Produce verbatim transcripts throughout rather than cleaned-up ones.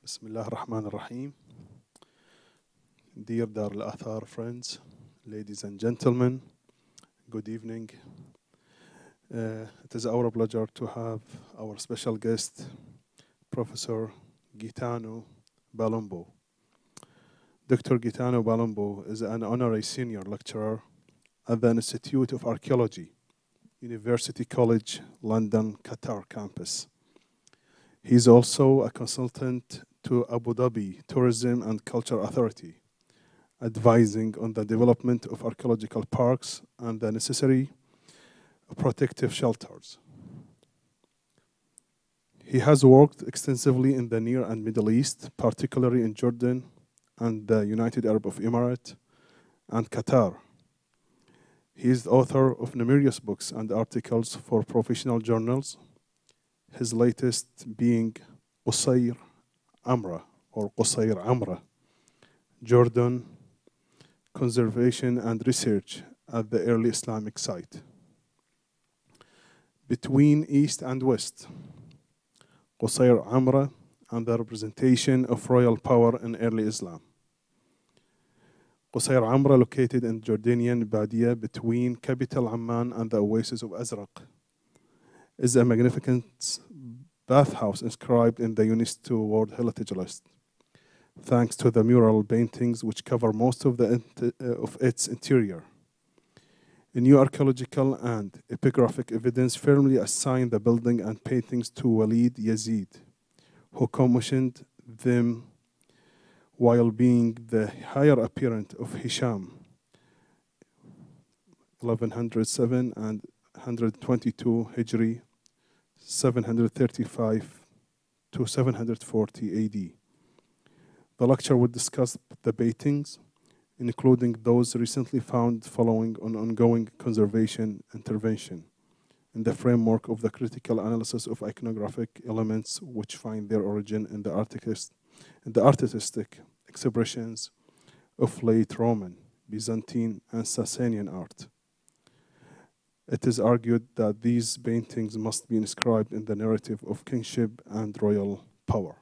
بسم الله الرحمن الرحيم. Dear Dar al-Athar friends, ladies and gentlemen, good evening. Uh, it is our pleasure to have our special guest, Professor Gaetano Palumbo. Doctor Gaetano Palumbo is an honorary senior lecturer at the Institute of Archaeology, University College, London, Qatar campus. He is also a consultant to Abu Dhabi Tourism and Culture Authority, advising on the development of archaeological parks and the necessary protective shelters. He has worked extensively in the Near and Middle East, particularly in Jordan and the United Arab Emirates and Qatar. He is the author of numerous books and articles for professional journals, his latest being Qusayr Amra or Qusayr Amra, Jordan, Conservation and Research at the Early Islamic Site. Between East and West, Qusayr Amra and the Representation of Royal Power in Early Islam. Qusayr Amra, located in Jordanian Badia between capital Amman and the oasis of Azraq, is a magnificent bathhouse inscribed in the UNESCO World Heritage List, thanks to the mural paintings which cover most of, the uh, of its interior. New archaeological and epigraphic evidence firmly assign the building and paintings to Walid Yazid, who commissioned them while being the heir apparent of Hisham, eleven oh seven and one twenty-two Hijri, seven thirty-five to seven forty A D. The lecture will discuss the paintings, including those recently found following an ongoing conservation intervention, in the framework of the critical analysis of iconographic elements which find their origin in the, artist, in the artistic expressions of late Roman, Byzantine, and Sasanian art. It is argued that these paintings must be inscribed in the narrative of kingship and royal power.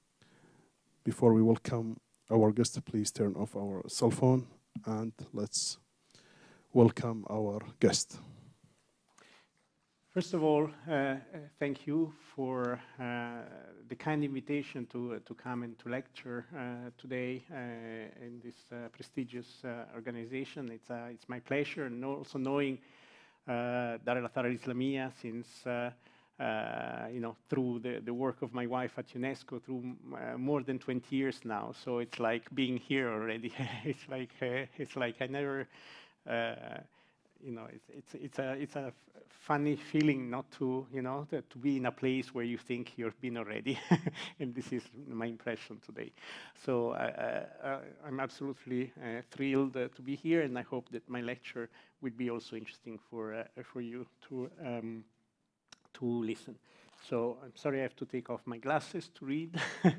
Before we welcome our guest, please turn off our cell phone and let's welcome our guest. First of all, uh, thank you for uh, the kind invitation to, uh, to come and to lecture uh, today uh, in this uh, prestigious uh, organization. It's, uh, it's my pleasure, and also knowing uh, Dar al-Athar al-Islamiyya since uh, Uh, you know, through the, the work of my wife at UNESCO through uh, more than twenty years now. So it's like being here already. it's like uh, it's like I never, uh, you know, it's it's it's a it's a funny feeling not to you know to, to be in a place where you think you've been already, and this is my impression today. So uh, uh, I'm absolutely uh, thrilled uh, to be here, and I hope that my lecture will be also interesting for uh, for you to. Um, to listen. So I'm sorry I have to take off my glasses to read.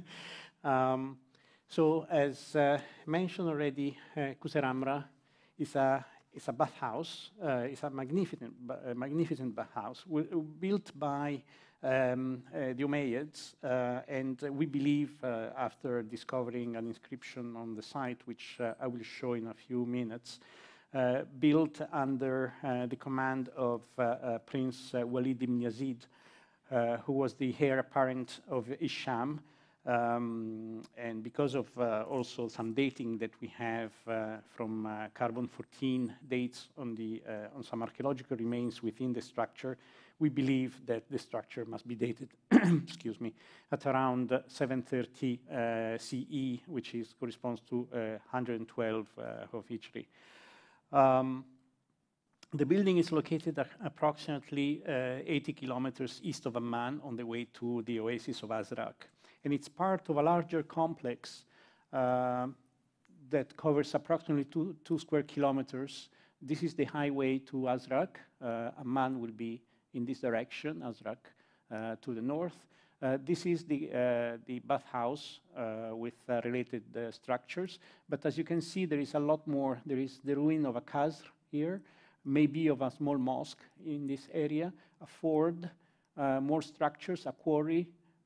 um, so as uh, mentioned already, uh, Qusayr Amra is a, is a bathhouse. Uh, it's a magnificent, a magnificent bathhouse built by um, uh, the Umayyads, uh, and we believe uh, after discovering an inscription on the site, which uh, I will show in a few minutes, Uh, built under uh, the command of uh, uh, Prince uh, Walid ibn Yazid, uh, who was the heir apparent of Hisham. Um, and because of uh, also some dating that we have uh, from uh, carbon fourteen dates on, the, uh, on some archaeological remains within the structure, we believe that the structure must be dated excuse me, at around seven thirty uh, C E, which is, corresponds to uh, one hundred twelve uh, of Hijri. Um, the building is located approximately uh, eighty kilometers east of Amman on the way to the oasis of Azraq. And it's part of a larger complex uh, that covers approximately two, two square kilometers. This is the highway to Azraq. Uh, Amman will be in this direction, Azraq uh, to the north. Uh, this is the, uh, the bathhouse uh, with uh, related uh, structures. But as you can see, there is a lot more. There is the ruin of a qasr here, maybe of a small mosque in this area, a ford, uh, more structures, a quarry,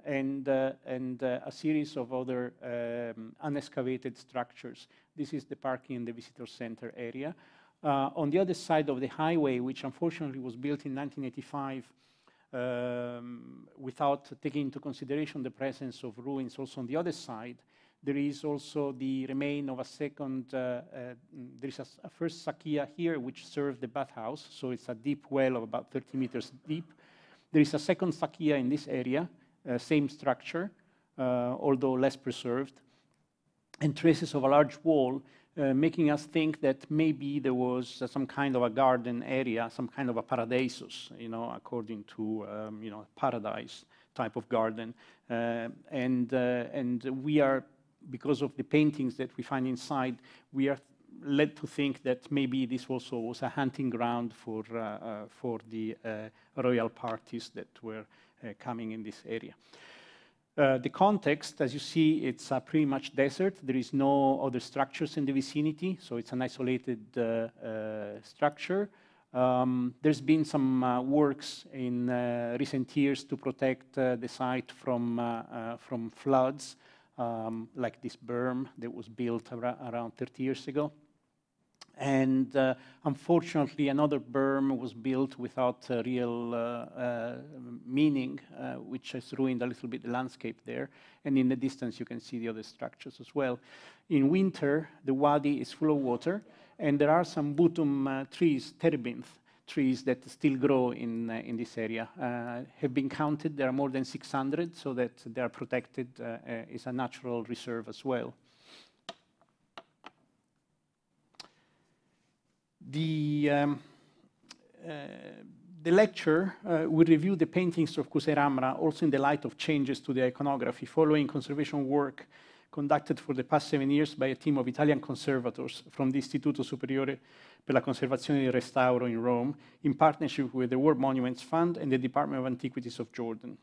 and, uh, and uh, a series of other um, unexcavated structures. This is the parking and the visitor center area. Uh, on the other side of the highway, which unfortunately was built in nineteen eighty-five, um, without taking into consideration the presence of ruins also on the other side, there is also the remain of a second, uh, uh, there is a, a first sakia here which served the bathhouse, so it's a deep well of about thirty meters deep. There is a second sakia in this area, uh, same structure, uh, although less preserved, and traces of a large wall, uh, making us think that maybe there was uh, some kind of a garden area, some kind of a paradisos, you know, according to, um, you know, paradise type of garden. Uh, and, uh, and we are, because of the paintings that we find inside, we are led to think that maybe this also was a hunting ground for, uh, uh, for the uh, royal parties that were uh, coming in this area. Uh, the context, as you see, it's uh, pretty much desert. There is no other structures in the vicinity, so it's an isolated uh, uh, structure. Um, there's been some uh, works in uh, recent years to protect uh, the site from, uh, uh, from floods, um, like this berm that was built ar around thirty years ago. And uh, unfortunately, another berm was built without uh, real uh, uh, meaning, uh, which has ruined a little bit the landscape there. And in the distance, you can see the other structures as well. In winter, the wadi is full of water, and there are some butum uh, trees, terebinth trees that still grow in, uh, in this area. Uh, have been counted. There are more than six hundred, so that they are protected. Uh, uh, it's a natural reserve as well. The, um, uh, the lecture uh, will review the paintings of Qusayr Amra also in the light of changes to the iconography following conservation work conducted for the past seven years by a team of Italian conservators from the Istituto Superiore per la Conservazione e il Restauro in Rome in partnership with the World Monuments Fund and the Department of Antiquities of Jordan.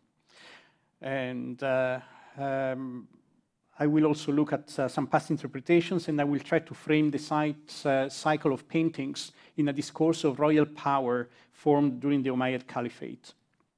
And uh, um, I will also look at uh, some past interpretations, and I will try to frame the site's uh, cycle of paintings in a discourse of royal power formed during the Umayyad Caliphate.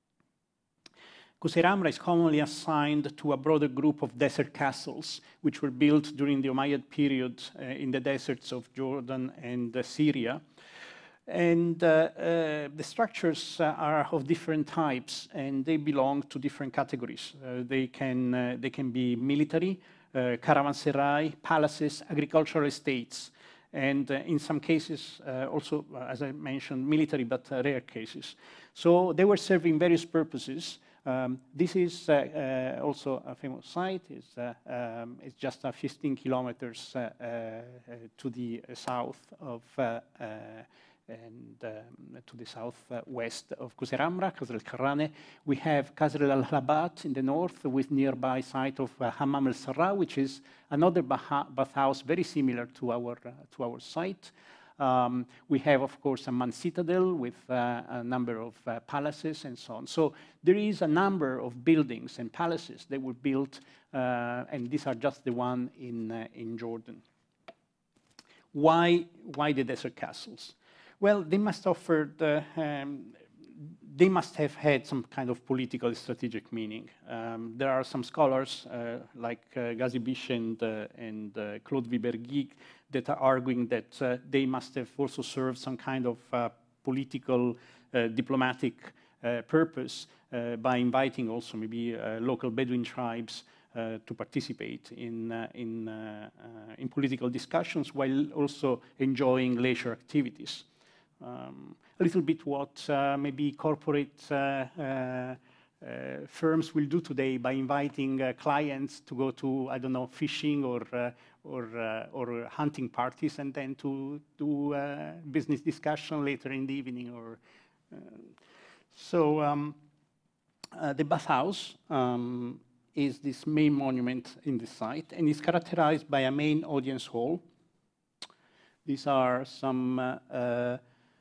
Qusayr Amra is commonly assigned to a broader group of desert castles, which were built during the Umayyad period uh, in the deserts of Jordan and uh, Syria. And uh, uh, the structures uh, are of different types, and they belong to different categories. Uh, they, can, uh, they can be military, uh, caravanserai, palaces, agricultural estates, and uh, in some cases uh, also, uh, as I mentioned, military, but uh, rare cases. So they were serving various purposes. Um, this is uh, uh, also a famous site. It's, uh, um, it's just uh, fifteen kilometers uh, uh, to the south of uh, uh, and um, to the southwest of Qusayr Amra, Qasr al-Karrane. We have Qasr al-Labat in the north with nearby site of uh, Hammam al-Sarra, which is another bathhouse very similar to our, uh, to our site. Um, we have, of course, Amman Citadel with uh, a number of uh, palaces and so on. So there is a number of buildings and palaces that were built, uh, and these are just the one in, uh, in Jordan. Why, why the desert castles? Well, they must offer the, um, they must have had some kind of political strategic meaning. Um, there are some scholars uh, like uh, Ghazi Bish and, uh, and uh, Claude Viberguig that are arguing that uh, they must have also served some kind of uh, political, uh, diplomatic uh, purpose uh, by inviting also maybe uh, local Bedouin tribes uh, to participate in, uh, in, uh, uh, in political discussions while also enjoying leisure activities. Um, a little bit what uh, maybe corporate uh, uh, uh, firms will do today by inviting uh, clients to go to, I don't know, fishing or, uh, or, uh, or hunting parties, and then to do uh, business discussion later in the evening. Or uh, so um, uh, the bathhouse um, is this main monument in the site, and is characterized by a main audience hall. These are some uh, uh,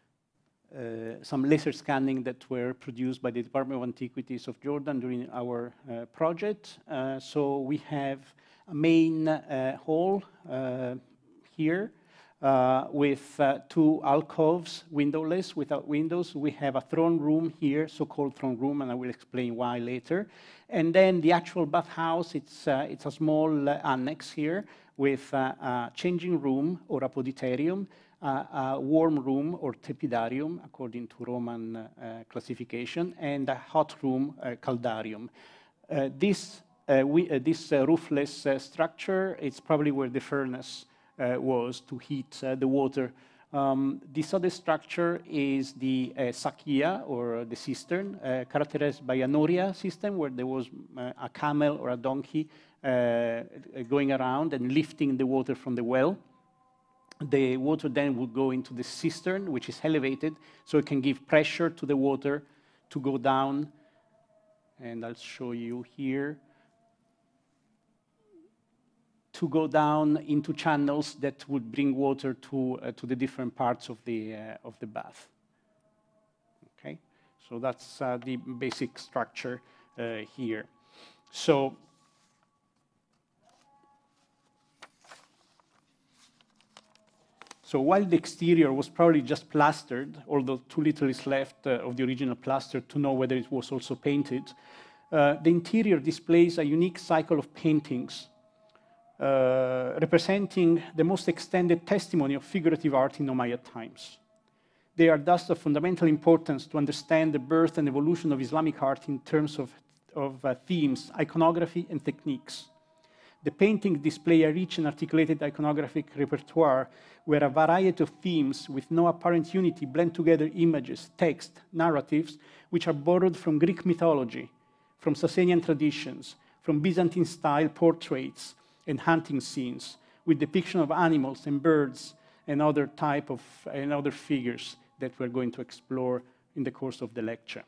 Uh, some laser scanning that were produced by the Department of Antiquities of Jordan during our uh, project. Uh, so we have a main uh, hall uh, here. uh, with uh, two alcoves, windowless, without windows. We have a throne room here, so-called throne room, and I will explain why later. And then the actual bathhouse, it's, uh, it's a small uh, annex here with uh, a changing room or a poditerium, uh, a warm room or tepidarium, according to Roman uh, classification, and a hot room, uh, caldarium. Uh, this uh, we, uh, this uh, roofless uh, structure, it's probably where the furnace uh, was to heat uh, the water. Um, this other structure is the uh, sakia, or the cistern, uh, characterized by a noria system, where there was uh, a camel or a donkey uh, going around and lifting the water from the well. The water then would go into the cistern, which is elevated, so it can give pressure to the water to go down. And I'll show you here, to go down into channels that would bring water to, uh, to the different parts of the, uh, of the bath. Okay, so that's uh, the basic structure uh, here. So, so while the exterior was probably just plastered, although too little is left uh, of the original plaster to know whether it was also painted, uh, the interior displays a unique cycle of paintings Uh, representing the most extended testimony of figurative art in Umayyad times. They are thus of fundamental importance to understand the birth and evolution of Islamic art in terms of, of uh, themes, iconography, and techniques. The paintings display a rich and articulated iconographic repertoire where a variety of themes with no apparent unity blend together images, text, narratives, which are borrowed from Greek mythology, from Sasanian traditions, from Byzantine-style portraits, and hunting scenes with depiction of animals and birds and other type of and other figures that we're going to explore in the course of the lecture.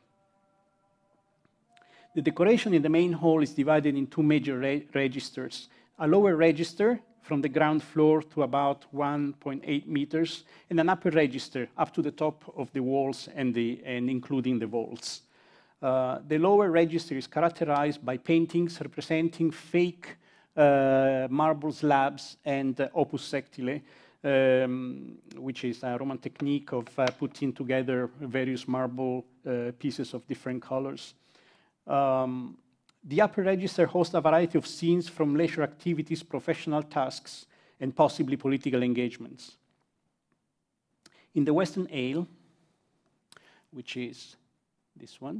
The decoration in the main hall is divided in two major re registers. A lower register from the ground floor to about one point eight meters, and an upper register up to the top of the walls and, the, and including the vaults. Uh, the lower register is characterized by paintings representing fake Uh, marble slabs and uh, opus sectile, um, which is a Roman technique of uh, putting together various marble uh, pieces of different colors. Um, the upper register hosts a variety of scenes from leisure activities, professional tasks, and possibly political engagements. In the western aisle, which is this one,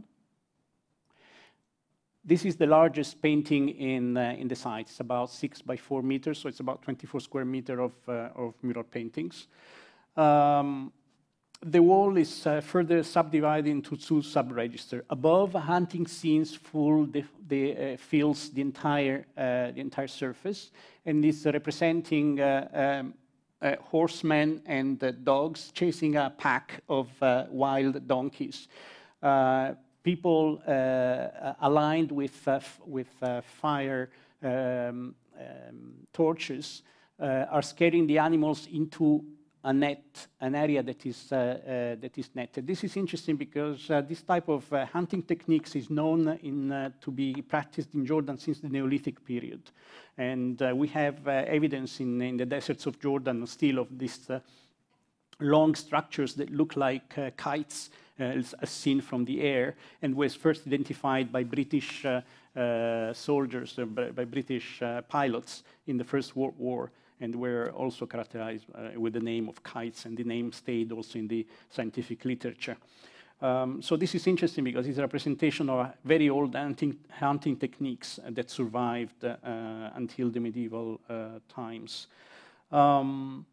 this is the largest painting in, uh, in the site. It's about six by four meters, so it's about twenty-four square meters of, uh, of mural paintings. Um, the wall is uh, further subdivided into two sub-registers. Above, hunting scenes full the, the, uh, fills the entire, uh, the entire surface, and is representing uh, um, uh, horsemen and uh, dogs chasing a pack of uh, wild donkeys. Uh, People uh, aligned with, uh, with uh, fire um, um, torches uh, are scaring the animals into a net, an area that is, uh, uh, that is netted. This is interesting because uh, this type of uh, hunting techniques is known in, uh, to be practiced in Jordan since the Neolithic period. And uh, we have uh, evidence in, in the deserts of Jordan still of these uh, long structures that look like uh, kites, Uh, as seen from the air, and was first identified by British uh, uh, soldiers, uh, by, by British uh, pilots in the First World War, and were also characterized uh, with the name of kites, and the name stayed also in the scientific literature. Um, so this is interesting because it's a representation of a very old hunting, hunting techniques that survived uh, until the medieval uh, times. Um,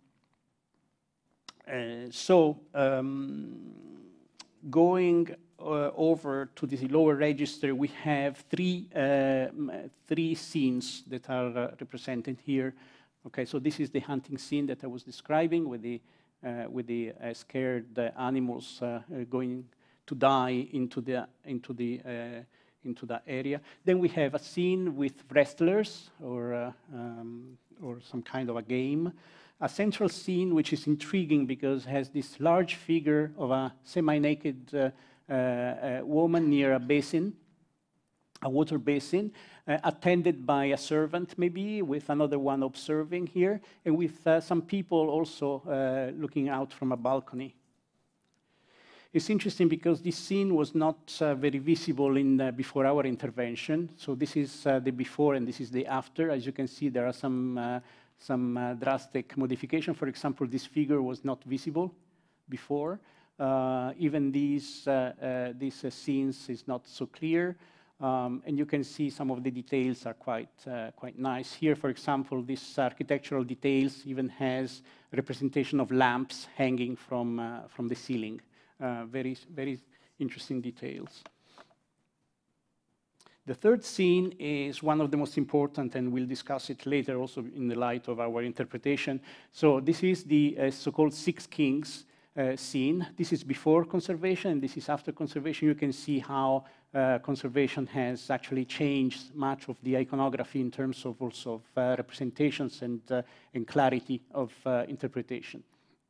uh, so, um, Going uh, over to the lower register, we have three, uh, three scenes that are uh, represented here. Okay, so this is the hunting scene that I was describing with the, uh, with the uh, scared uh, animals uh, going to die into the, into, the, uh, into that area. Then we have a scene with wrestlers or, uh, um, or some kind of a game. A central scene which is intriguing because it has this large figure of a semi-naked uh, uh, uh, woman near a basin, a water basin, uh, attended by a servant maybe, with another one observing here, and with uh, some people also uh, looking out from a balcony. It's interesting because this scene was not uh, very visible in uh, before our intervention. So this is uh, the before and this is the after. As you can see, there are some, uh, some uh, drastic modification. For example, this figure was not visible before. Uh, even these, uh, uh, these uh, scenes is not so clear. Um, and you can see some of the details are quite, uh, quite nice. Here, for example, this architectural details even has representation of lamps hanging from, uh, from the ceiling. Uh, very, very interesting details. The third scene is one of the most important, and we'll discuss it later also in the light of our interpretation. So this is the uh, so-called Six Kings uh, scene. This is before conservation, and this is after conservation. You can see how uh, conservation has actually changed much of the iconography in terms of also of uh, representations and, uh, and clarity of uh, interpretation.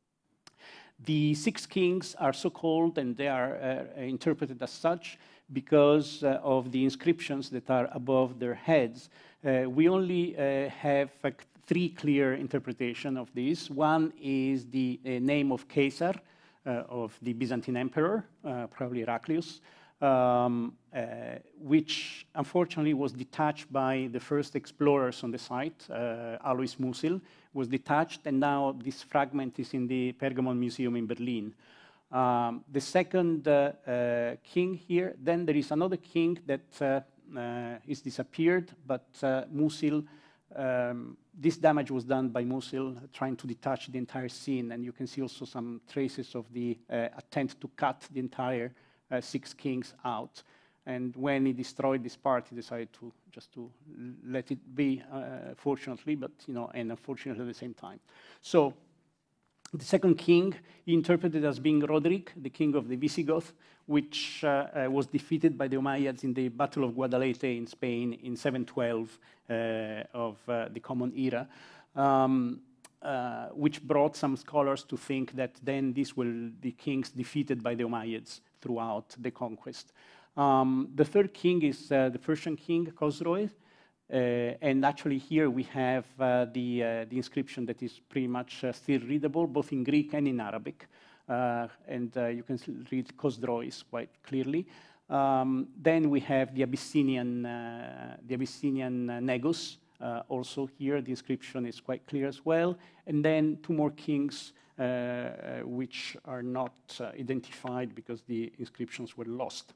The six kings are so called, and they are uh, interpreted as such because uh, of the inscriptions that are above their heads. Uh, we only uh, have uh, three clear interpretations of this. One is the uh, name of Qusayr, uh, of the Byzantine emperor, uh, probably Heraclius, um, uh, which unfortunately was detached by the first explorers on the site, uh, Alois Musil, was detached, and now this fragment is in the Pergamon Museum in Berlin. Um, the second uh, uh, king here, then there is another king that uh, uh, is disappeared, but uh, Musil, um, this damage was done by Musil trying to detach the entire scene, and you can see also some traces of the uh, attempt to cut the entire uh, six kings out. And when he destroyed this part, he decided to just to let it be, uh, fortunately, but you know, and unfortunately at the same time. So the second king, he interpreted as being Roderick, the king of the Visigoth, which uh, uh, was defeated by the Umayyads in the Battle of Guadalete in Spain in seven twelve uh, of uh, the Common Era, um, uh, which brought some scholars to think that then these were the kings defeated by the Umayyads throughout the conquest. Um, the third king is uh, the Persian king, Khosroes, uh, and actually here we have uh, the, uh, the inscription that is pretty much uh, still readable, both in Greek and in Arabic, uh, and uh, you can read Khosroes quite clearly. Um, then we have the Abyssinian, uh, the Abyssinian uh, Negus, uh, also here the inscription is quite clear as well, and then two more kings uh, uh, which are not uh, identified because the inscriptions were lost.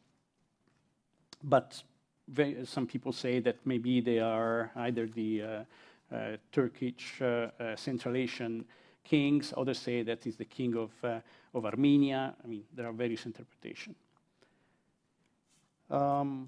But very, some people say that maybe they are either the uh, uh, Turkish uh, uh, Central Asian kings, others say that is the king of, uh, of Armenia. I mean, there are various interpretations. Um,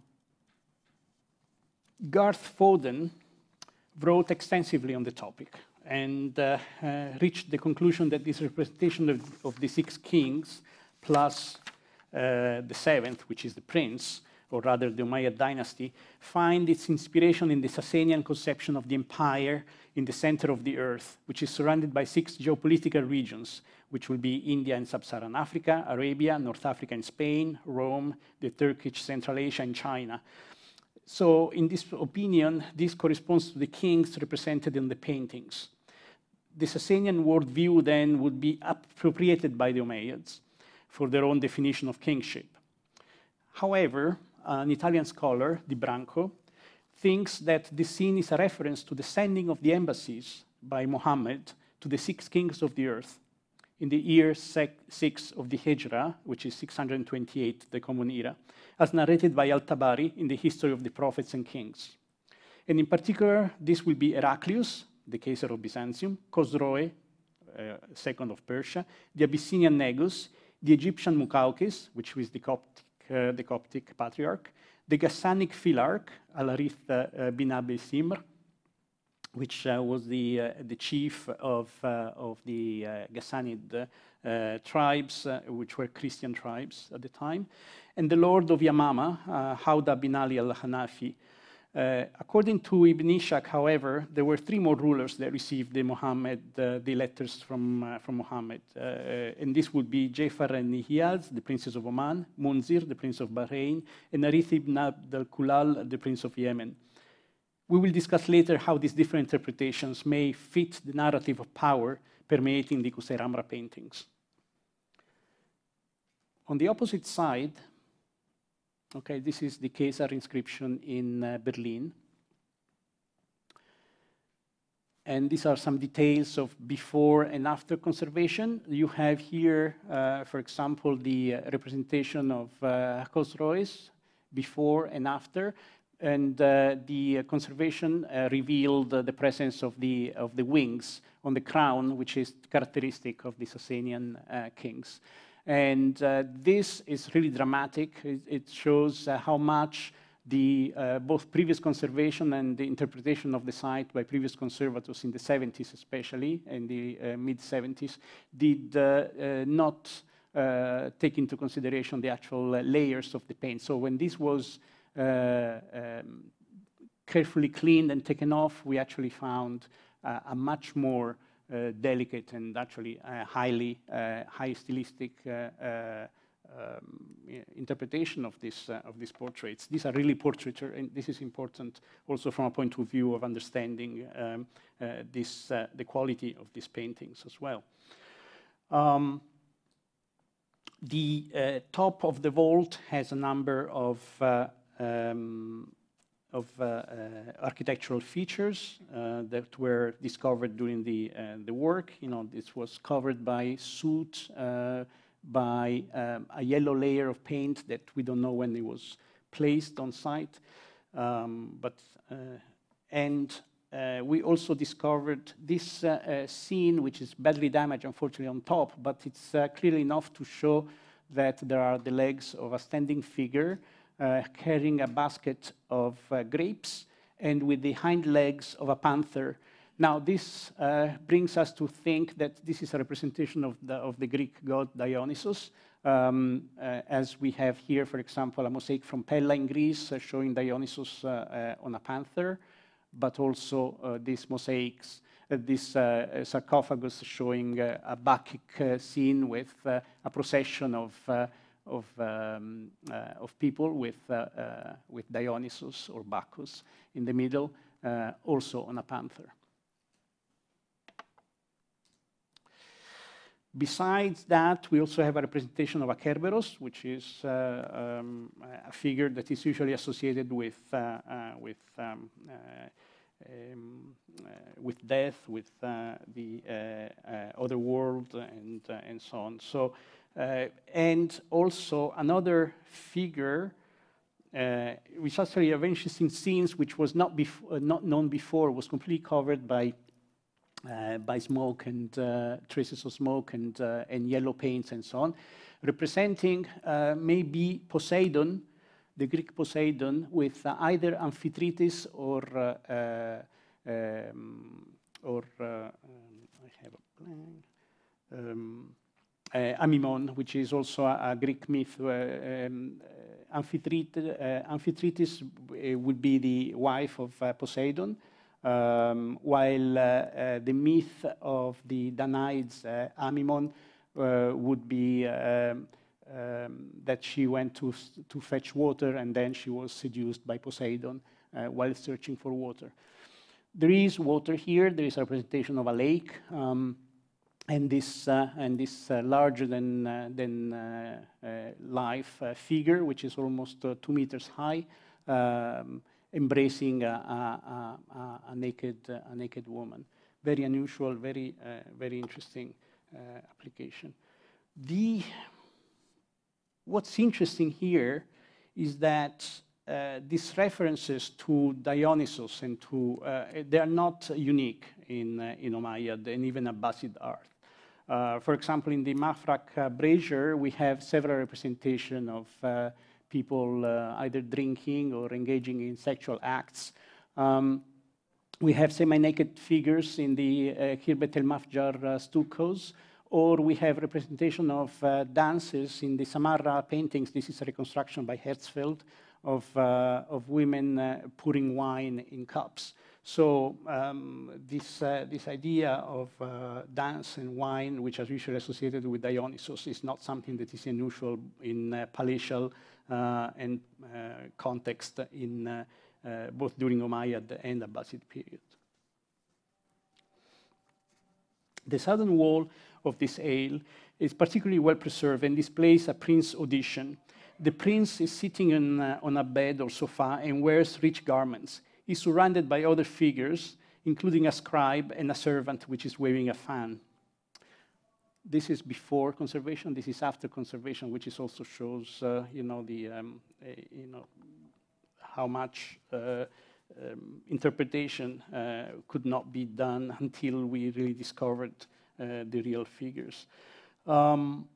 Garth Foden wrote extensively on the topic and uh, uh, reached the conclusion that this representation of, of the six kings plus uh, the seventh, which is the prince, or rather the Umayyad dynasty, find its inspiration in the Sasanian conception of the empire in the center of the earth, which is surrounded by six geopolitical regions, which will be India and Sub-Saharan Africa, Arabia, North Africa and Spain, Rome, the Turkish Central Asia and China. So in this opinion, this corresponds to the kings represented in the paintings. The Sasanian worldview then would be appropriated by the Umayyads for their own definition of kingship. However, an Italian scholar, Di Branco, thinks that this scene is a reference to the sending of the embassies by Muhammad to the six kings of the earth in the year six of the Hijrah, which is six hundred twenty-eight, the Common Era, as narrated by Al-Tabari in the History of the Prophets and Kings. And in particular, this will be Heraclius, the Qusayr of Byzantium, Khosroes, uh, second of Persia, the Abyssinian Negus, the Egyptian Muqawqis, which was the Coptic Uh, the Coptic patriarch, the Ghassanic Philarch, Al-Harith uh, bin Abi Simr, which uh, was the, uh, the chief of, uh, of the uh, Ghassanid uh, tribes, uh, which were Christian tribes at the time, and the lord of Yamama, uh, Hawda bin Ali al-Hanafi. Uh, according to Ibn Ishaq, however, there were three more rulers that received the Muhammad, uh, the letters from, uh, from Muhammad. Uh, and this would be Jafar and Nihiyaz, the princes of Oman, Munzir, the prince of Bahrain, and Harith ibn Abd al-Kulal, the prince of Yemen. We will discuss later how these different interpretations may fit the narrative of power permeating the Qusayr Amra paintings. On the opposite side, okay, this is the Qusayr inscription in uh, Berlin. And these are some details of before and after conservation. You have here, uh, for example, the uh, representation of uh, Rolls-Royce before and after. And uh, the uh, conservation uh, revealed uh, the presence of the, of the wings on the crown, which is characteristic of the Sasanian uh, kings. And uh, this is really dramatic. It, it shows uh, how much the uh, both previous conservation and the interpretation of the site by previous conservators in the seventies, especially in the uh, mid seventies, did uh, uh, not uh, take into consideration the actual uh, layers of the paint. So when this was uh, um, carefully cleaned and taken off, we actually found uh, a much more uh, delicate and actually uh, highly uh, high stylistic uh, uh, Um, interpretation of this uh, of these portraits. These are really portraiture, and this is important also from a point of view of understanding um, uh, this uh, the quality of these paintings as well. Um, the uh, top of the vault has a number of uh, um, of uh, uh, architectural features uh, that were discovered during the uh, the work. You know, this was covered by soot. Uh, by um, a yellow layer of paint that we don't know when it was placed on site. Um, but, uh, and uh, we also discovered this uh, uh, scene, which is badly damaged, unfortunately, on top, but it's uh, clearly enough to show that there are the legs of a standing figure uh, carrying a basket of uh, grapes and with the hind legs of a panther. Now, this uh, brings us to think that this is a representation of the, of the Greek god Dionysus, um, uh, as we have here, for example, a mosaic from Pella in Greece uh, showing Dionysus uh, uh, on a panther, but also uh, these mosaics, uh, this uh, sarcophagus showing uh, a Bacchic uh, scene with uh, a procession of, uh, of, um, uh, of people with, uh, uh, with Dionysus or Bacchus in the middle, uh, also on a panther. Besides that, we also have a representation of a Kerberos, which is uh, um, a figure that is usually associated with uh, uh, with um, uh, um, uh, with death, with uh, the uh, uh, other world, and uh, and so on. So, uh, and also another figure, uh, which actually have interesting scenes, which was not bef uh, not known before, was completely covered by. Uh, by smoke and uh, traces of smoke and, uh, and yellow paints and so on, representing uh, maybe Poseidon, the Greek Poseidon, with uh, either Amphitrite or uh, uh, um, or uh, um, I have a blank, um, uh, Amymon, which is also a, a Greek myth. Uh, um, Amphitrite, uh, Amphitrite would be the wife of uh, Poseidon. Um, while uh, uh, the myth of the Danaids, uh, Amymon, uh, would be um, um, that she went to, to fetch water and then she was seduced by Poseidon uh, while searching for water. There is water here, there is a representation of a lake, um, and this, uh, and this uh, larger than, uh, than uh, uh, life uh, figure, which is almost uh, two meters high, um, embracing a, a, a, a, naked, uh, a naked woman. Very unusual, very, uh, very interesting uh, application. The, what's interesting here is that uh, these references to Dionysus and to, uh, they are not unique in, uh, in Umayyad and even Abbasid art. Uh, for example, in the Mafraq uh, brazier, we have several representations of uh, people uh, either drinking or engaging in sexual acts. Um, we have semi-naked figures in the uh, Khirbet el-Mafjar uh, stuccos, or we have representation of uh, dances in the Samarra paintings. This is a reconstruction by Herzfeld of, uh, of women uh, pouring wine in cups. So um, this, uh, this idea of uh, dance and wine, which is usually associated with Dionysus, is not something that is unusual in uh, palatial uh, and uh, context in, uh, uh, both during Umayyad and Abbasid period. The southern wall of this aisle is particularly well preserved and displays a prince audition. The prince is sitting on, uh, on a bed or sofa and wears rich garments. He's surrounded by other figures, including a scribe and a servant which is waving a fan. This is before conservation. This is after conservation, which is also shows, uh, you know, the, um, uh, you know, how much uh, um, interpretation uh, could not be done until we really discovered uh, the real figures. Um,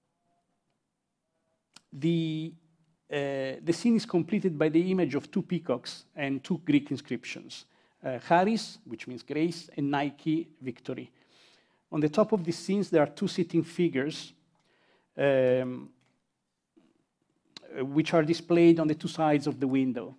the, uh, the scene is completed by the image of two peacocks and two Greek inscriptions, uh, Charis, which means grace, and Nike, victory. On the top of these scenes, there are two sitting figures, um, which are displayed on the two sides of the window.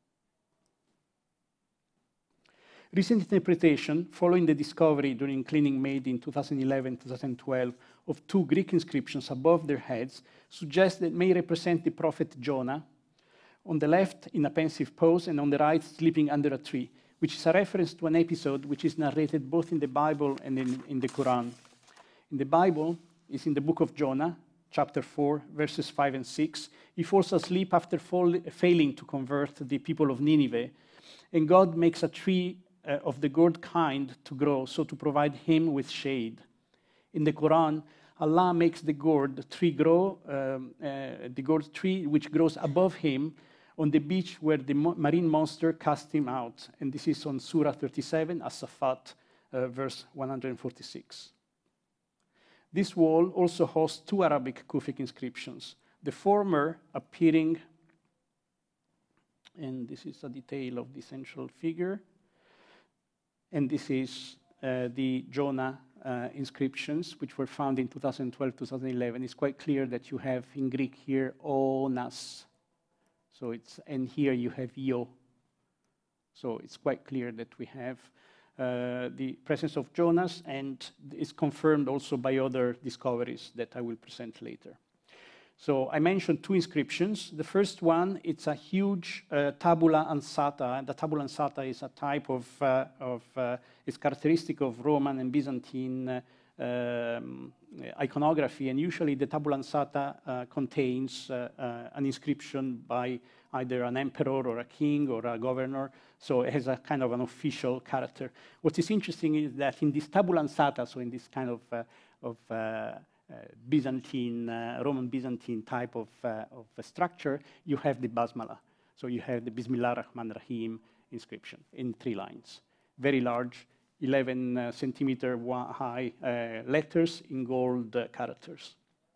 Recent interpretation, following the discovery during cleaning made in two thousand eleven to two thousand twelve of two Greek inscriptions above their heads, suggests that may represent the prophet Jonah, on the left in a pensive pose and on the right sleeping under a tree, which is a reference to an episode which is narrated both in the Bible and in, in the Quran. In the Bible, it's in the book of Jonah, chapter four, verses five and six. He falls asleep after fall, failing to convert the people of Nineveh, and God makes a tree uh, of the gourd kind to grow, so to provide him with shade. In the Quran, Allah makes the gourd tree grow, um, uh, the gourd tree which grows above him, on the beach where the marine monster cast him out. And this is on Surah thirty-seven, As-Safat, uh, verse one hundred forty-six. This wall also hosts two Arabic Kufic inscriptions, the former appearing, and this is a detail of the central figure, and this is uh, the Jonah uh, inscriptions, which were found in two thousand twelve, two thousand eleven. It's quite clear that you have in Greek here, Onas. So it's, and here you have Io. So it's quite clear that we have uh, the presence of Jonas, and it's confirmed also by other discoveries that I will present later. So I mentioned two inscriptions. The first one, it's a huge uh, tabula ansata. And the tabula ansata is a type of, uh, of uh, it's characteristic of Roman and Byzantine uh, Um, iconography, and usually the tabula ansata uh, contains uh, uh, an inscription by either an emperor or a king or a governor, so it has a kind of an official character. What is interesting is that in this tabula ansata, so in this kind of, uh, of uh, uh, Byzantine, uh, Roman Byzantine type of, uh, of structure, you have the basmala. So you have the Bismillah Rahman Rahim inscription in three lines, very large, eleven uh, centimeter high uh, letters in gold uh, characters.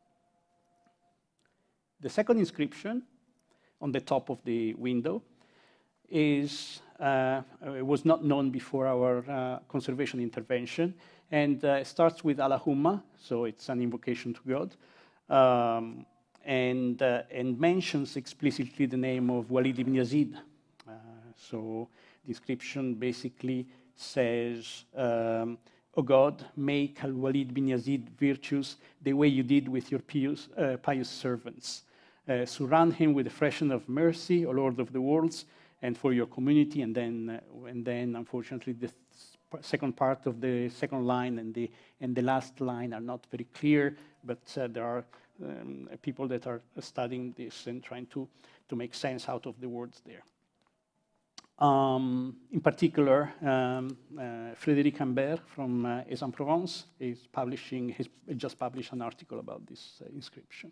The second inscription on the top of the window is, uh, was not known before our uh, conservation intervention, and uh, starts with Allahumma, so it's an invocation to God, um, and, uh, and mentions explicitly the name of Walid ibn Yazid. Uh, so the inscription basically says, um, "O God, make Al-Walid bin Yazid virtuous the way you did with your pious, uh, pious servants. Uh, surround him with the freshness of mercy, O Lord of the worlds, and for your community." And then, uh, and then unfortunately, the second part of the second line and the, and the last line are not very clear, but uh, there are um, people that are studying this and trying to, to make sense out of the words there. Um, in particular, um, uh, Frédéric Humbert from uh, Aix-en-Provence is publishing, he's just published an article about this uh, inscription.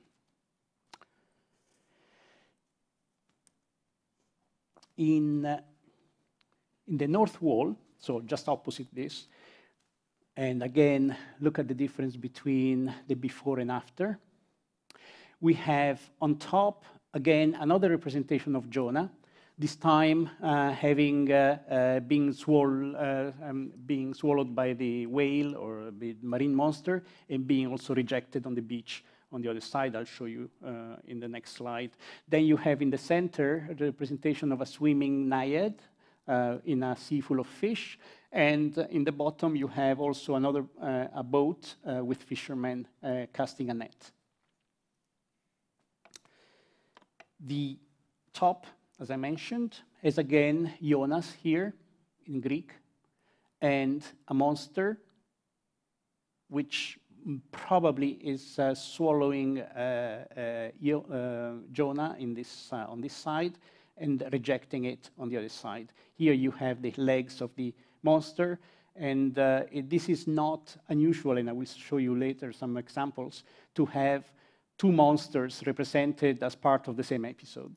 In, uh, in the north wall, so just opposite this, and again, look at the difference between the before and after. We have on top, again, another representation of Jonah, this time uh, having uh, uh, been, swall uh, um, being swallowed by the whale or the marine monster, and being also rejected on the beach on the other side. I'll show you uh, in the next slide. Then you have in the center the representation of a swimming naiad uh, in a sea full of fish, and uh, in the bottom you have also another uh, a boat uh, with fishermen uh, casting a net. The top, as I mentioned, has again Jonas here in Greek, and a monster, which probably is uh, swallowing uh, uh, uh, Jonah in this, uh, on this side and rejecting it on the other side. Here you have the legs of the monster, and uh, it, this is not unusual, and I will show you later some examples, to have two monsters represented as part of the same episode.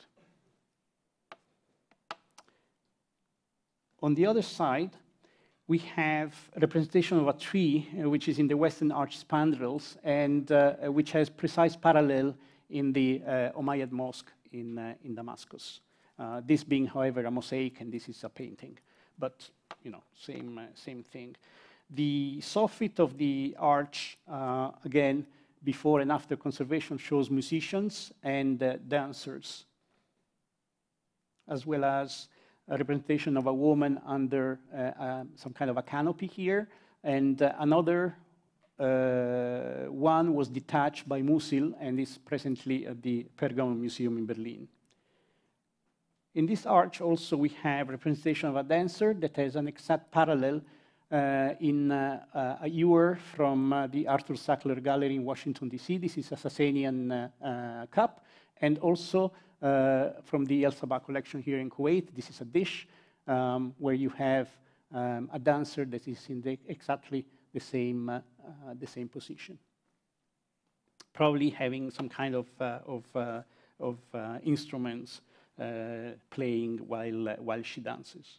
On the other side, we have a representation of a tree, uh, which is in the western arch spandrels, and uh, which has precise parallel in the uh, Umayyad Mosque in, uh, in Damascus. Uh, this being, however, a mosaic, and this is a painting. But, you know, same, uh, same thing. The soffit of the arch, uh, again, before and after conservation, shows musicians and uh, dancers, as well as a representation of a woman under uh, uh, some kind of a canopy here, and uh, another uh, one was detached by Musil and is presently at the Pergamon Museum in Berlin. In this arch also we have representation of a dancer that has an exact parallel uh, in uh, uh, a ewer from uh, the Arthur Sackler Gallery in Washington, D C. This is a Sasanian uh, uh, cup, and also Uh, from the El Sabah collection here in Kuwait. This is a dish um, where you have um, a dancer that is in the, exactly the same, uh, uh, the same position. Probably having some kind of, uh, of, uh, of uh, instruments uh, playing while, uh, while she dances.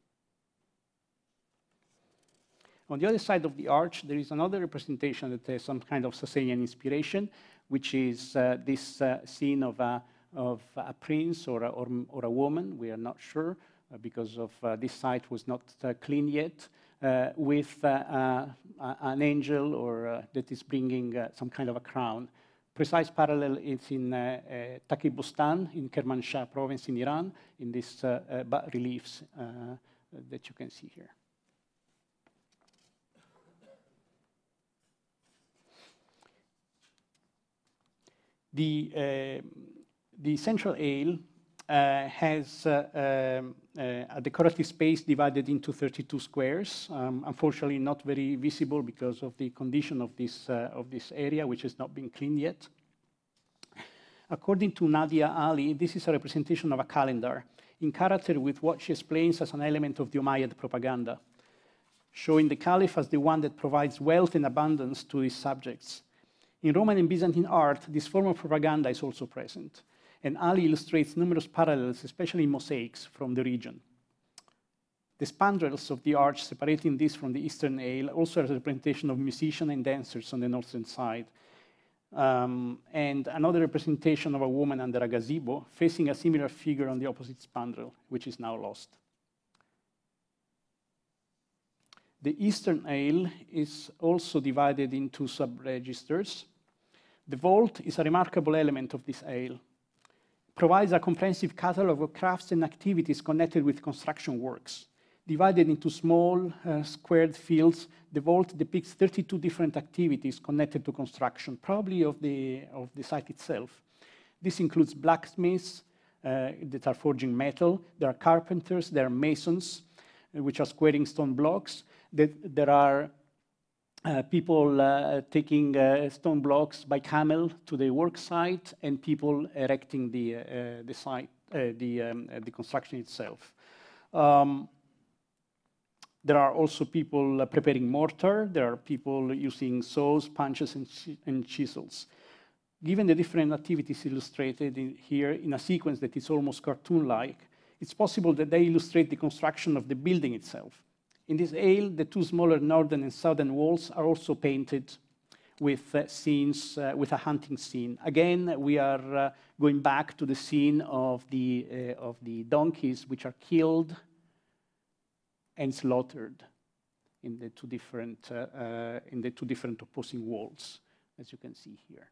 On the other side of the arch, there is another representation that has some kind of Sasanian inspiration, which is uh, this uh, scene of a of a prince or a, or, or a woman, we are not sure, uh, because of uh, this site was not uh, clean yet, uh, with uh, uh, an angel or uh, that is bringing uh, some kind of a crown. Precise parallel is in uh, uh, Takibustan in Kermanshah province in Iran, in these uh, uh, bas-reliefs uh, that you can see here. The uh, The central aisle uh, has uh, um, uh, a decorative space divided into thirty-two squares. Um, unfortunately, not very visible because of the condition of this, uh, of this area, which has not been cleaned yet. According to Nadia Ali, this is a representation of a calendar in character with what she explains as an element of the Umayyad propaganda, showing the caliph as the one that provides wealth and abundance to his subjects. In Roman and Byzantine art, this form of propaganda is also present. And Ali illustrates numerous parallels, especially in mosaics from the region. The spandrels of the arch separating this from the eastern aisle also has a representation of musicians and dancers on the northern side. Um, and another representation of a woman under a gazebo facing a similar figure on the opposite spandrel, which is now lost. The eastern aisle is also divided into sub-registers. The vault is a remarkable element of this aisle. Provides a comprehensive catalog of crafts and activities connected with construction works. Divided into small uh, squared fields, the vault depicts thirty-two different activities connected to construction, probably of the, of the site itself. This includes blacksmiths uh, that are forging metal, there are carpenters, there are masons, uh, which are squaring stone blocks, that there are Uh, people uh, taking uh, stone blocks by camel to the work site, and people erecting the, uh, the site, uh, the, um, uh, the construction itself. Um, there are also people uh, preparing mortar. There are people using saws, punches, and, and chisels. Given the different activities illustrated in here in a sequence that is almost cartoon-like, it's possible that they illustrate the construction of the building itself. In this aisle, the two smaller northern and southern walls are also painted with uh, scenes, uh, with a hunting scene. Again, we are uh, going back to the scene of the, uh, of the donkeys, which are killed and slaughtered in the two different, uh, uh, in the two different opposing walls, as you can see here.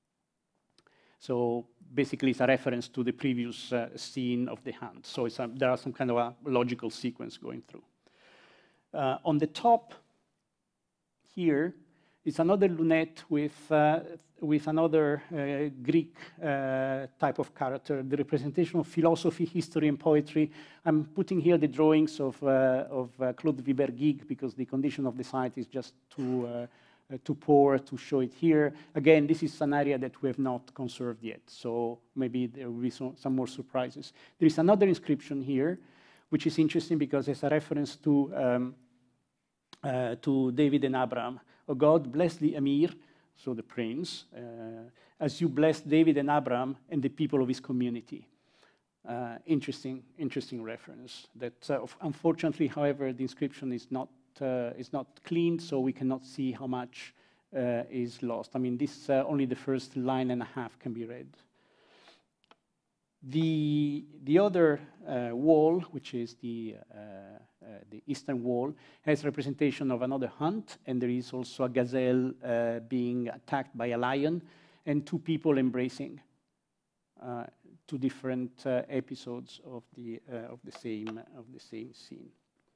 So basically, it's a reference to the previous uh, scene of the hunt. So it's a, there are some kind of a logical sequence going through. Uh, on the top here, It's another lunette with, uh, with another uh, Greek uh, type of character, the representation of philosophy, history, and poetry. I'm putting here the drawings of, uh, of uh, Claude Viberguigues because the condition of the site is just too, uh, uh, too poor to show it here. Again, this is an area that we have not conserved yet, so maybe there will be some, some more surprises. There is another inscription here, which is interesting because it's a reference to, um, uh, to David and Abraham. Oh God, bless the Emir, so the prince, uh, as you blessed David and Abraham and the people of his community. Uh, interesting, interesting reference. That uh, unfortunately, however, the inscription is not uh, is not clean, so we cannot see how much uh, is lost. I mean, this uh, only the first line and a half can be read. The, the other uh, wall, which is the, uh, uh, the eastern wall, has representation of another hunt, and there is also a gazelle uh, being attacked by a lion, and two people embracing, uh, two different uh, episodes of the, uh, of, the same, of the same scene.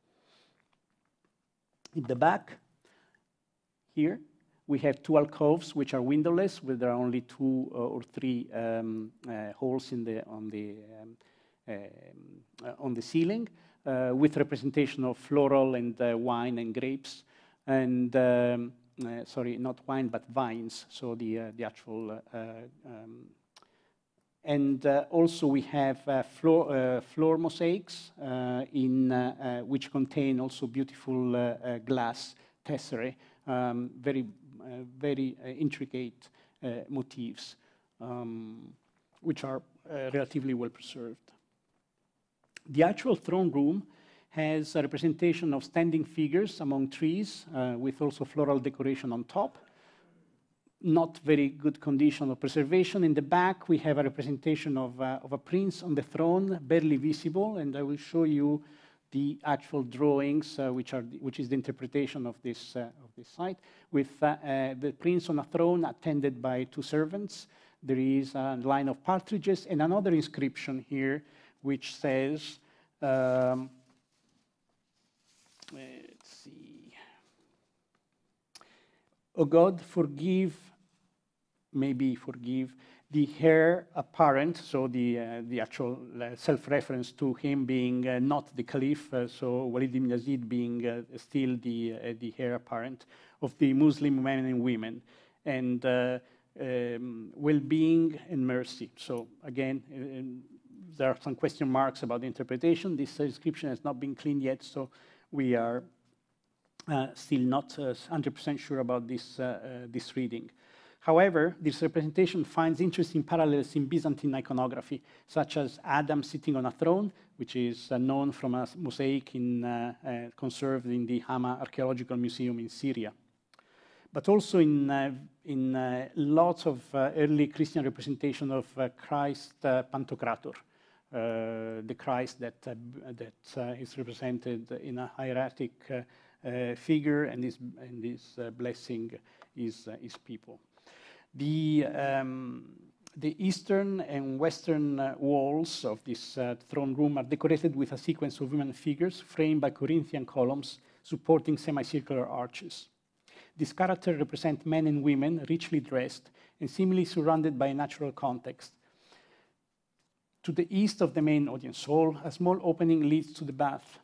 In the back, here, we have two alcoves which are windowless, where there are only two uh, or three um, uh, holes in the, on, the, um, um, uh, on the ceiling, uh, with representation of floral and uh, wine and grapes, and um, uh, sorry, not wine but vines. So the uh, the actual, uh, um, and uh, also we have uh, floor uh, floor mosaics uh, in uh, uh, which contain also beautiful uh, uh, glass tesserae, um, very. Uh, very uh, intricate uh, motifs, um, which are uh, relatively well preserved. The actual throne room has a representation of standing figures among trees, uh, with also floral decoration on top. Not very good condition of preservation. In the back, we have a representation of, uh, of a prince on the throne, barely visible, and I will show you the actual drawings, uh, which, are the, which is the interpretation of this, uh, of this site, with uh, uh, the prince on a throne attended by two servants. There is a line of partridges and another inscription here, which says, um, let's see, "O God, forgive, maybe forgive, the heir apparent," so the, uh, the actual uh, self-reference to him being uh, not the caliph, uh, so Walid ibn Yazid being uh, still the, uh, the heir apparent of the Muslim men and women, and uh, um, well-being and mercy. So again, uh, there are some question marks about the interpretation. This inscription has not been cleaned yet, so we are uh, still not uh, one hundred percent sure about this, uh, uh, this reading. However, this representation finds interesting parallels in Byzantine iconography, such as Adam sitting on a throne, which is uh, known from a mosaic in, uh, uh, conserved in the Hama Archaeological Museum in Syria. But also in, uh, in uh, lots of uh, early Christian representation of uh, Christ uh, Pantocrator, uh, the Christ that, uh, that uh, is represented in a hieratic uh, uh, figure, and is, and is uh, blessing his, uh, his people. The, um, the eastern and western uh, walls of this uh, throne room are decorated with a sequence of human figures framed by Corinthian columns supporting semicircular arches. These characters represent men and women richly dressed and seemingly surrounded by a natural context. To the east of the main audience hall, a small opening leads to the bath,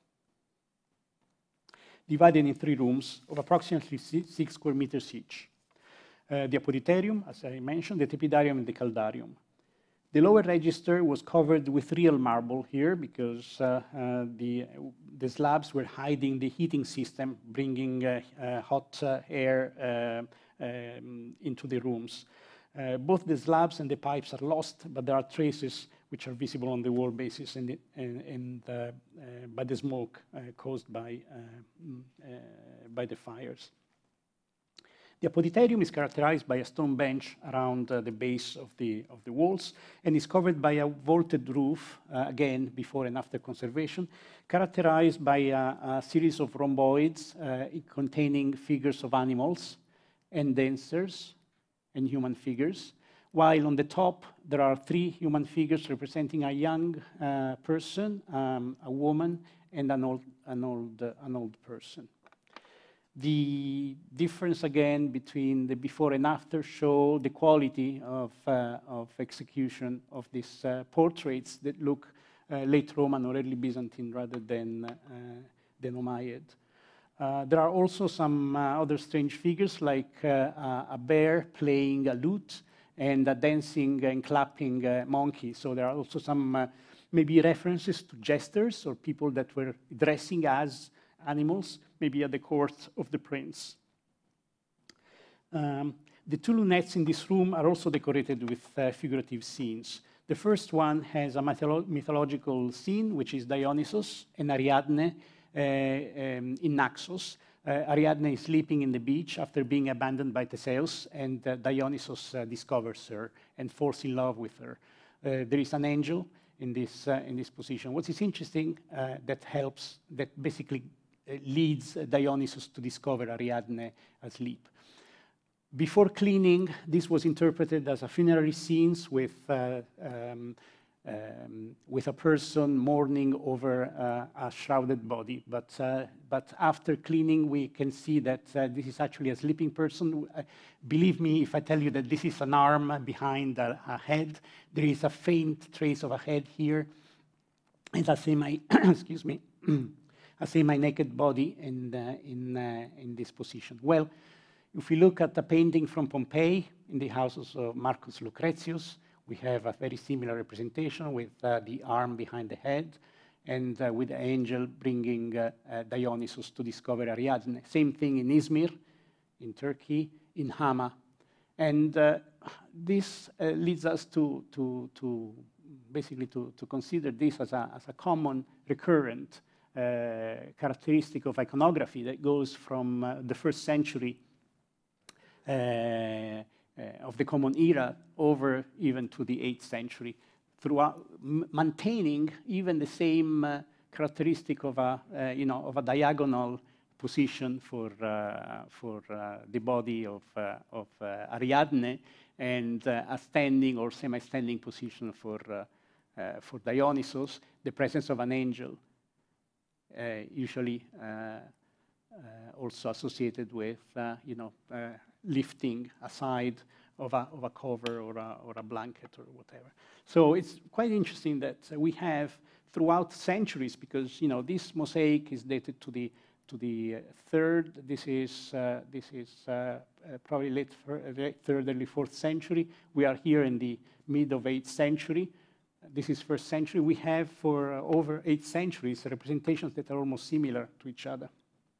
divided in three rooms of approximately six square meters each. Uh, the apoditerium, as I mentioned, the tepidarium, and the caldarium. The lower register was covered with real marble here because uh, uh, the, the slabs were hiding the heating system, bringing uh, uh, hot uh, air uh, um, into the rooms. Uh, both the slabs and the pipes are lost, but there are traces which are visible on the wall basis and, the, and, and uh, uh, by the smoke uh, caused by, uh, uh, by the fires. The apoditerium is characterized by a stone bench around uh, the base of the, of the walls and is covered by a vaulted roof, uh, again, before and after conservation, characterized by a, a series of rhomboids uh, containing figures of animals and dancers and human figures, while on the top there are three human figures representing a young uh, person, um, a woman, and an old, an old, uh, an old person. The difference, again, between the before and after show the quality of, uh, of execution of these uh, portraits that look uh, late Roman or early Byzantine rather than, uh, than Umayyad. Uh, there are also some uh, other strange figures, like uh, a bear playing a lute and a dancing and clapping uh, monkey. So there are also some uh, maybe references to jesters or people that were dressing as animals, maybe at the court of the prince. Um, the two lunettes in this room are also decorated with uh, figurative scenes. The first one has a mytholo mythological scene, which is Dionysus and Ariadne uh, um, in Naxos. Uh, Ariadne is sleeping in the beach after being abandoned by Theseus, and uh, Dionysus uh, discovers her and falls in love with her. Uh, there is an angel in this, uh, in this position. What is interesting uh, that helps, that basically uh, leads Dionysus to discover Ariadne asleep. Before cleaning, this was interpreted as a funerary scenes with, uh, um, um, with a person mourning over uh, a shrouded body. But, uh, but after cleaning, we can see that uh, this is actually a sleeping person. Uh, believe me if I tell you that this is an arm behind a, a head. There is a faint trace of a head here. And a semi, excuse me, a semi-naked body in, uh, in, uh, in this position. Well, if we look at the painting from Pompeii in the houses of Marcus Lucretius, we have a very similar representation with uh, the arm behind the head and uh, with the angel bringing uh, uh, Dionysus to discover Ariadne. Same thing in Izmir, in Turkey, in Hama. And uh, this uh, leads us to, to, to basically to, to consider this as a, as a common recurrent uh, characteristic of iconography that goes from uh, the first century Uh, uh, of the Common Era over even to the eighth century, throughout maintaining even the same uh, characteristic of a, uh, you know, of a diagonal position for, uh, for uh, the body of, uh, of uh, Ariadne, and uh, a standing or semi-standing position for, uh, uh, for Dionysus, the presence of an angel, uh, usually uh, uh, also associated with, uh, you know, uh, lifting aside of a, of a cover or a, or a blanket or whatever. So it's quite interesting that uh, we have throughout centuries, because, you know, this mosaic is dated to the to the uh, third. This is uh, this is uh, uh, probably late third, early fourth century. We are here in the mid of eighth century. This is first century. We have for uh, over eight centuries representations that are almost similar to each other.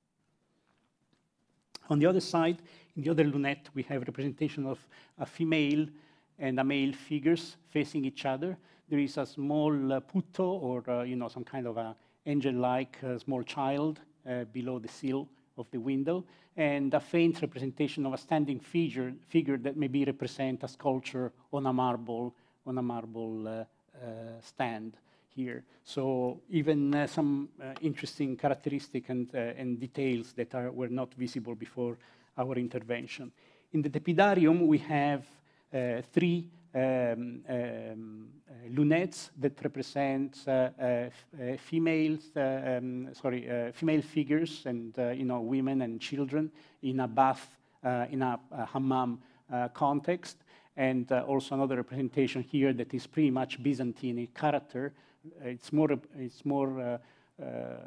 On the other side, in the other lunette, we have representation of a female and a male figures facing each other. There is a small uh, putto, or uh, you know, some kind of a angel-like uh, small child uh, below the sill of the window, and a faint representation of a standing figure, figure that maybe represent a sculpture on a marble, on a marble uh, uh, stand here. So even uh, some uh, interesting characteristics and, uh, and details that are, were not visible before our intervention. In the Tepidarium, we have uh, three um, um, uh, lunettes that represent uh, uh, uh, females, uh, um, sorry, uh, female figures and uh, you know, women and children in a bath, uh, in a, a hammam uh, context, and uh, also another representation here that is pretty much Byzantine in character. It's more, it's more uh, uh,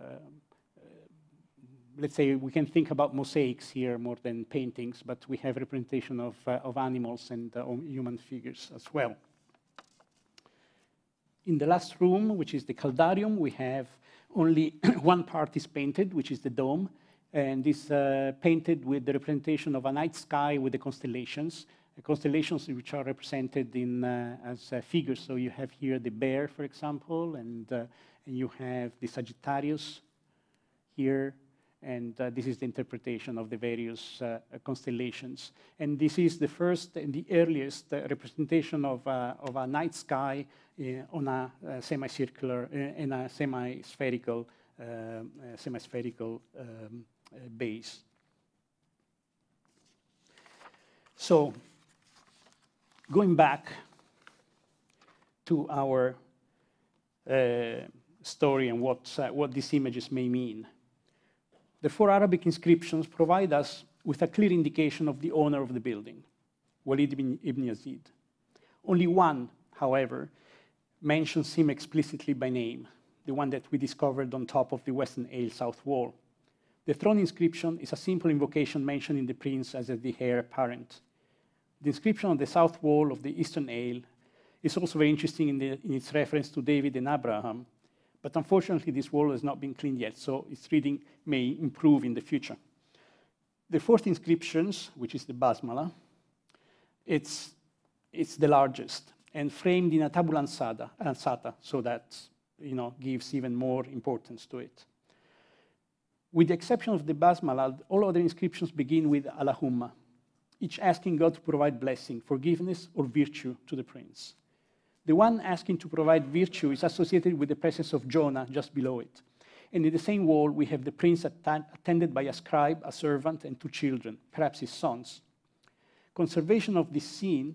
let's say we can think about mosaics here more than paintings, but we have representation of, uh, of animals and uh, human figures as well. In the last room, which is the Caldarium, we have only one part is painted, which is the dome, and is uh, painted with the representation of a night sky with the constellations. The constellations which are represented in, uh, as uh, figures. So you have here the bear, for example, and, uh, and you have the Sagittarius here, and uh, this is the interpretation of the various uh, constellations. And this is the first and the earliest uh, representation of, uh, of a night sky uh, on a, a semicircular, uh, in a semi-spherical, uh, uh, semi-spherical um, uh, base. So, going back to our uh, story and what, uh, what these images may mean. The four Arabic inscriptions provide us with a clear indication of the owner of the building, Walid ibn, ibn Yazid. Only one, however, mentions him explicitly by name, the one that we discovered on top of the Western Ale south wall. The throne inscription is a simple invocation mentioning the prince as the heir apparent. The inscription on the south wall of the Eastern Ale is also very interesting in, the, in its reference to David and Abraham, but unfortunately this wall has not been cleaned yet, so its reading may improve in the future. The fourth inscription, which is the Basmala, it's, it's the largest and framed in a tabula ansata, so that you know, gives even more importance to it. With the exception of the Basmala, all other inscriptions begin with Allahumma, each asking God to provide blessing, forgiveness, or virtue to the prince. The one asking to provide virtue is associated with the presence of Jonah just below it. And in the same wall, we have the prince att attended by a scribe, a servant, and two children, perhaps his sons. Conservation of this scene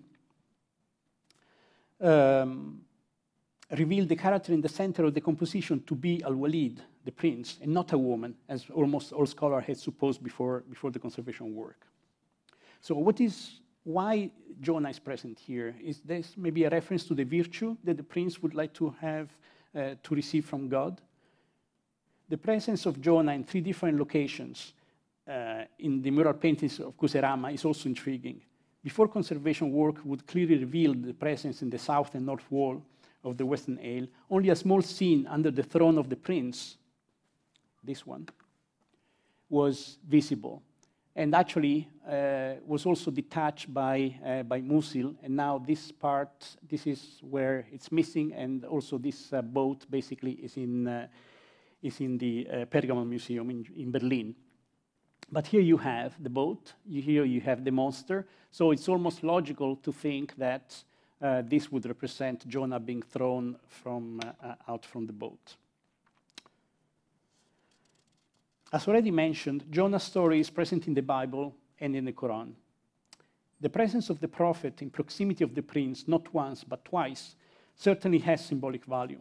um, revealed the character in the center of the composition to be Al-Walid, the prince, and not a woman, as almost all scholars had supposed before, before the conservation work. So what is, why Jonah is present here? Is this maybe a reference to the virtue that the prince would like to have, uh, to receive from God? The presence of Jonah in three different locations uh, in the mural paintings of Qusayr Amra is also intriguing. Before conservation work would clearly reveal the presence in the south and north wall of the Western Ale, only a small scene under the throne of the prince, this one, was visible. And actually uh, was also detached by, uh, by Musil, and now this part, this is where it's missing, and also this uh, boat basically is in, uh, is in the uh, Pergamon Museum in, in Berlin. But here you have the boat, you, here you have the monster, so it's almost logical to think that uh, this would represent Jonah being thrown from, uh, out from the boat. As already mentioned, Jonah's story is present in the Bible and in the Quran. The presence of the prophet in proximity of the prince, not once but twice, certainly has symbolic value.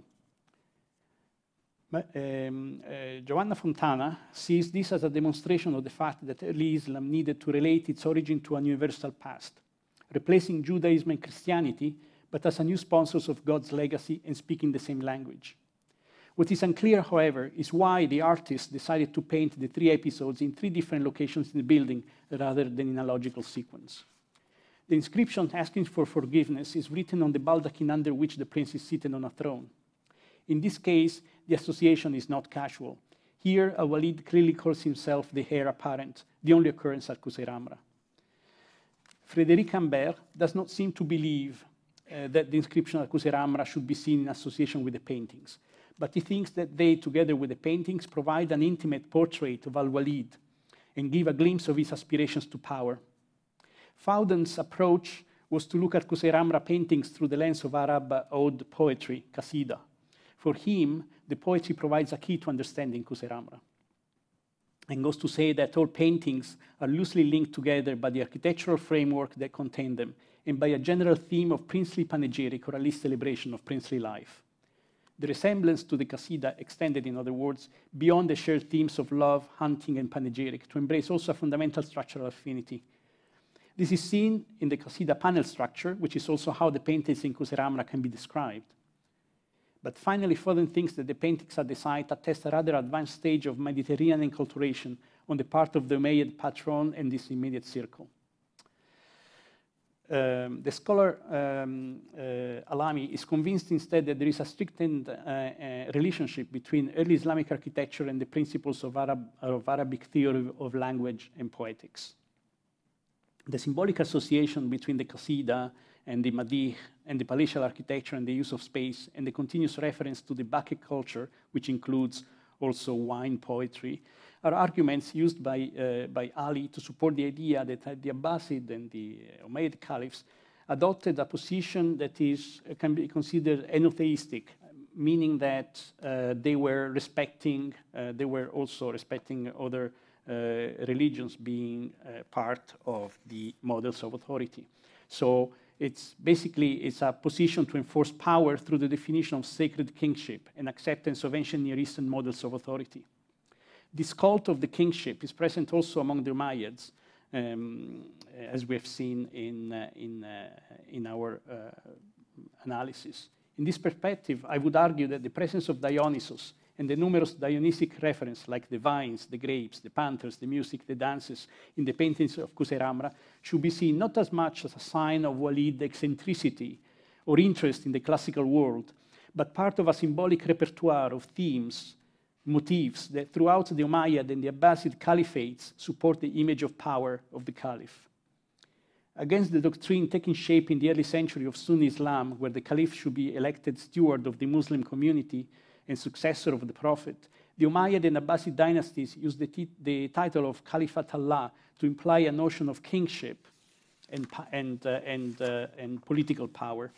Um, uh, Giovanna Fontana sees this as a demonstration of the fact that early Islam needed to relate its origin to a universal past, replacing Judaism and Christianity, but as a new sponsors of God's legacy and speaking the same language. What is unclear, however, is why the artist decided to paint the three episodes in three different locations in the building rather than in a logical sequence. The inscription asking for forgiveness is written on the baldachin under which the prince is seated on a throne. In this case, the association is not casual. Here, Al-Walid clearly calls himself the heir apparent, the only occurrence at Qusayr Amra. Frédéric Ambert does not seem to believe uh, that the inscription at Qusayr Amra should be seen in association with the paintings, but he thinks that they, together with the paintings, provide an intimate portrait of Al-Walid and give a glimpse of his aspirations to power. Fowden's approach was to look at Qusayr Amra paintings through the lens of Arab ode poetry, Qasida. For him, the poetry provides a key to understanding Qusayr Amra, and goes to say that all paintings are loosely linked together by the architectural framework that contain them, and by a general theme of princely panegyric, or at least celebration of princely life. The resemblance to the Qasida extended, in other words, beyond the shared themes of love, hunting, and panegyric, to embrace also a fundamental structural affinity. This is seen in the Qasida panel structure, which is also how the paintings in Qusayr Amra can be described. But finally, Foden thinks that the paintings at the site attest a rather advanced stage of Mediterranean enculturation on the part of the Umayyad patron and this immediate circle. Um, the scholar um, uh, Alami is convinced instead that there is a strengthened uh, uh, relationship between early Islamic architecture and the principles of, Arab, of Arabic theory of language and poetics. The symbolic association between the Qasida and the Madih and the palatial architecture and the use of space and the continuous reference to the Bacchic culture, which includes also wine poetry, are arguments used by, uh, by Ali to support the idea that uh, the Abbasid and the Umayyad caliphs adopted a position that is, uh, can be considered enotheistic, meaning that uh, they were respecting, uh, they were also respecting other uh, religions being uh, part of the models of authority. So it's basically, it's a position to enforce power through the definition of sacred kingship and acceptance of ancient Near Eastern models of authority. This cult of the kingship is present also among the Umayyads, um, as we have seen in, uh, in, uh, in our uh, analysis. In this perspective, I would argue that the presence of Dionysus and the numerous Dionysic references like the vines, the grapes, the panthers, the music, the dances in the paintings of Qusayr Amra should be seen not as much as a sign of Walid's eccentricity or interest in the classical world, but part of a symbolic repertoire of themes, motifs that throughout the Umayyad and the Abbasid caliphates support the image of power of the caliph. Against the doctrine taking shape in the early century of Sunni Islam, where the caliph should be elected steward of the Muslim community and successor of the Prophet, the Umayyad and Abbasid dynasties used the, the title of Khalifat Allah to imply a notion of kingship and, and, uh, and, uh, and political power.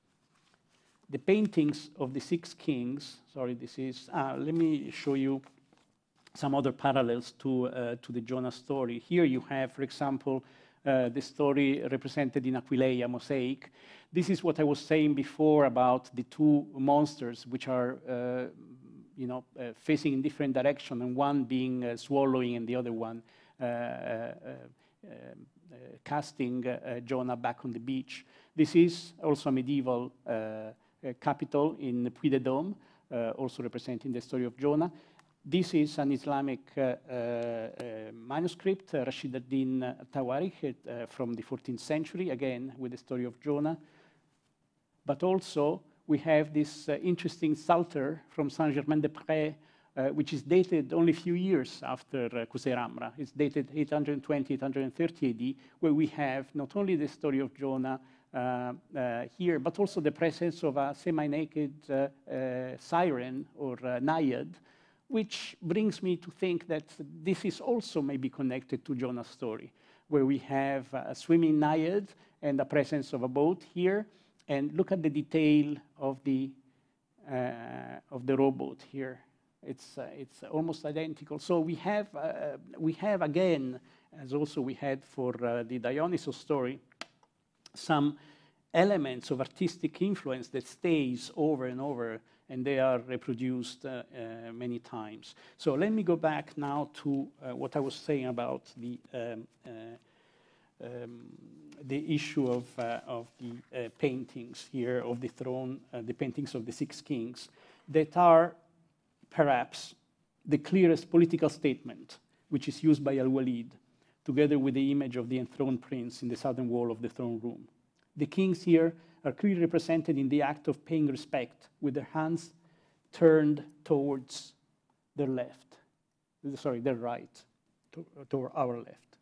The paintings of the six kings, sorry, this is, uh, let me show you some other parallels to, uh, to the Jonah story. Here you have, for example, uh, the story represented in Aquileia mosaic. This is what I was saying before about the two monsters, which are uh, you know, uh, facing in different directions, and one being uh, swallowing and the other one uh, uh, uh, uh, casting uh, Jonah back on the beach. This is also a medieval uh, Uh, capital in Puy-de-Dôme, uh, also representing the story of Jonah. This is an Islamic uh, uh, uh, manuscript, uh, Rashid ad-Din Tawarikh, uh, from the fourteenth century, again with the story of Jonah. But also we have this uh, interesting Psalter from Saint-Germain-des-Prés, uh, which is dated only a few years after uh, Qusayr Amra. It's dated eight hundred twenty, eight hundred thirty A D, where we have not only the story of Jonah Uh, uh, here, but also the presence of a semi-naked uh, uh, siren or uh, naiad, which brings me to think that this is also maybe connected to Jonah's story, where we have a swimming naiad and the presence of a boat here, and look at the detail of the uh, of the rowboat here. It's uh, it's almost identical. So we have uh, we have again, as also we had for uh, the Dionysus story, some elements of artistic influence that stays over and over, and they are reproduced uh, uh, many times. So let me go back now to uh, what I was saying about the um, uh, um, the issue of uh, of the uh, paintings here of the throne, uh, the paintings of the six kings, that are perhaps the clearest political statement which is used by Al-Walid, together with the image of the enthroned prince in the southern wall of the throne room. The kings here are clearly represented in the act of paying respect, with their hands turned towards their left, sorry, their right, to, toward our left.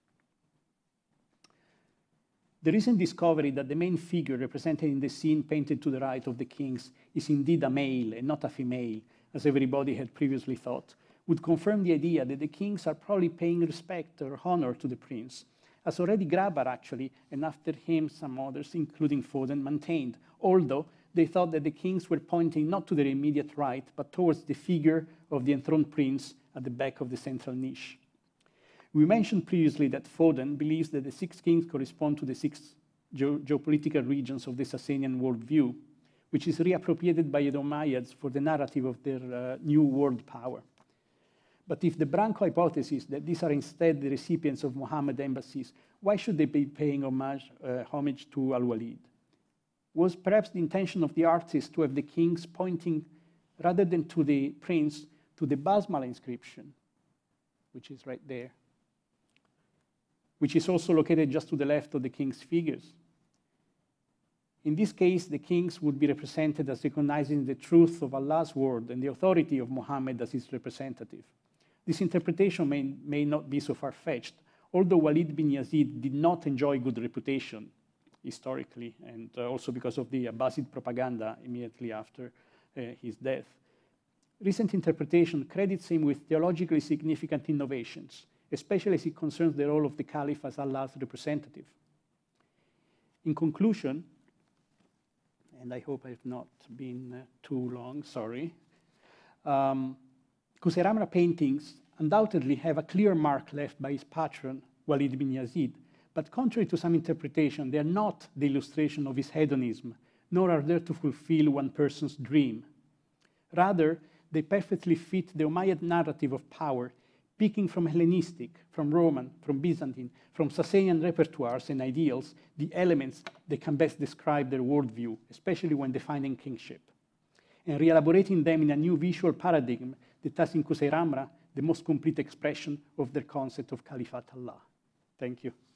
The recent discovery that the main figure represented in the scene painted to the right of the kings is indeed a male and not a female, as everybody had previously thought, would confirm the idea that the kings are probably paying respect or honor to the prince, as already Grabar actually, and after him some others, including Foden, maintained, although they thought that the kings were pointing not to their immediate right, but towards the figure of the enthroned prince at the back of the central niche. We mentioned previously that Foden believes that the six kings correspond to the six ge geopolitical regions of the Sasanian worldview, which is reappropriated by the Umayyads for the narrative of their uh, new world power. But if the Branco hypothesis that these are instead the recipients of Muhammad embassies, why should they be paying homage, uh, homage to Al-Walid? Was perhaps the intention of the artist to have the kings pointing, rather than to the prince, to the Basmala inscription, which is right there, which is also located just to the left of the king's figures? In this case, the kings would be represented as recognizing the truth of Allah's word and the authority of Muhammad as his representative. This interpretation may, may not be so far-fetched, although Walid bin Yazid did not enjoy good reputation historically, and uh, also because of the Abbasid propaganda immediately after uh, his death. Recent interpretation credits him with theologically significant innovations, especially as it concerns the role of the caliph as Allah's representative. In conclusion, and I hope I've not been uh, too long, sorry, um, Qusayr Amra paintings undoubtedly have a clear mark left by his patron, Walid bin Yazid, but contrary to some interpretation, they are not the illustration of his hedonism, nor are there to fulfill one person's dream. Rather, they perfectly fit the Umayyad narrative of power, picking from Hellenistic, from Roman, from Byzantine, from Sasanian repertoires and ideals, the elements that can best describe their worldview, especially when defining kingship, and reelaborating them in a new visual paradigm that has in Qusayr Amra the most complete expression of their concept of Caliphate Allah. Thank you.